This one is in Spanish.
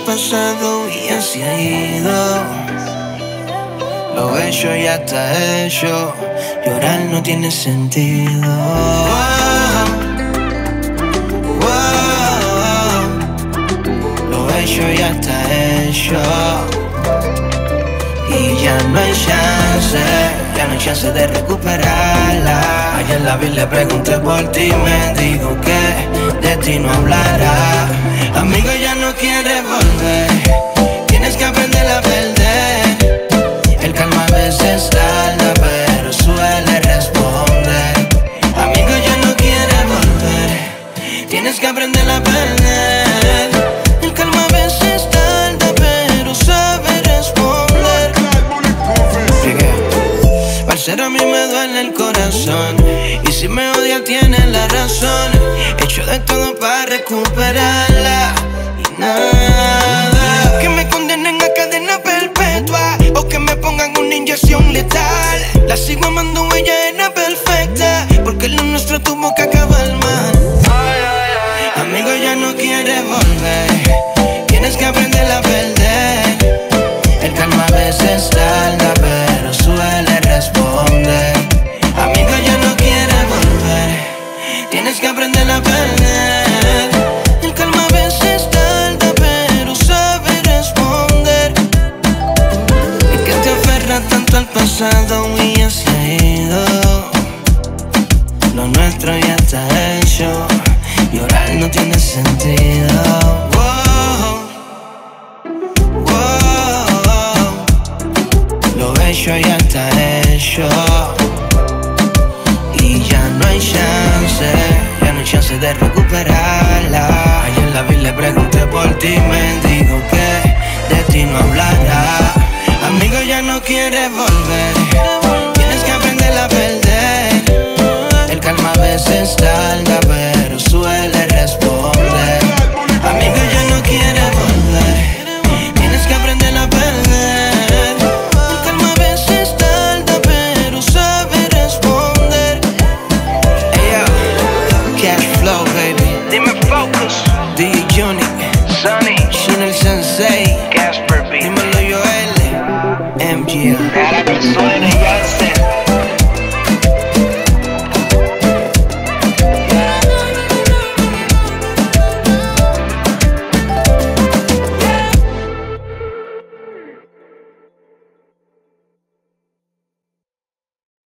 pasado y ya se ha ido. Lo hecho ya está hecho. Llorar no tiene sentido. Lo hecho ya está hecho. Y ya no hay chance, ya no hay chance de recuperarla. Ayer la vi, le pregunté por ti y me dijo que de ti no hablará. Amigo, ya no quieres volver, tienes que aprender a perder. El calma a veces tarda, pero suele responder. Amigo, ya no quieres volver, tienes que aprender a perder. El calma a veces tarda, pero sabe responder. Parcero, a mí me duele el corazón, y si me odia tiene la razón. He hecho de todo para recuperarla y nada. Que me condenen a cadena perpetua o que me pongan una inyección letal. La sigo amando, ella era perfecta, porque lo nuestro tuvo que acabar mal. Amigo, ya no quieres volver, tienes que aprender a perder. El calma a veces tarda, pero suele responder. Amigo, ya no quieres volver, tienes que aprender a perder. El calma a veces tarda, pero sabe responder. Es que te aferras tanto al pasado y ya se ha ido. Lo nuestro ya está hecho, llorar no tiene sentido. Lo hecho ya está hecho. Y ya no hay chance, ya no hay chance de recuperarla. Ayer la vi, le pregunté por ti y me dijo que de ti no hablará. Amigo, ya no quieres volver, tienes que aprender a perder. El calma a veces tarda, pero suele responder. Amigo, ya no quieres volver, tienes que aprender a perder. El calma a veces tarda, pero sabe responder. Hey yo, Cash Flow, baby. Dime Focus, DJ Johnny, Sunny, Chino el Sensei, Casper B. dímelo Joel, MG. Para que suene ya.